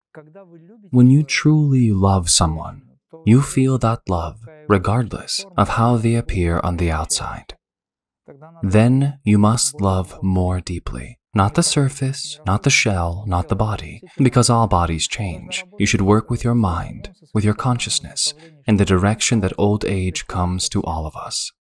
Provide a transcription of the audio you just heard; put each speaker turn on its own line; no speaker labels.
When you truly love someone, you feel that love regardless of how they appear on the outside. Then you must love more deeply. Not the surface, not the shell, not the body, because all bodies change. You should work with your mind, with your consciousness, in the direction that old age comes to all of us.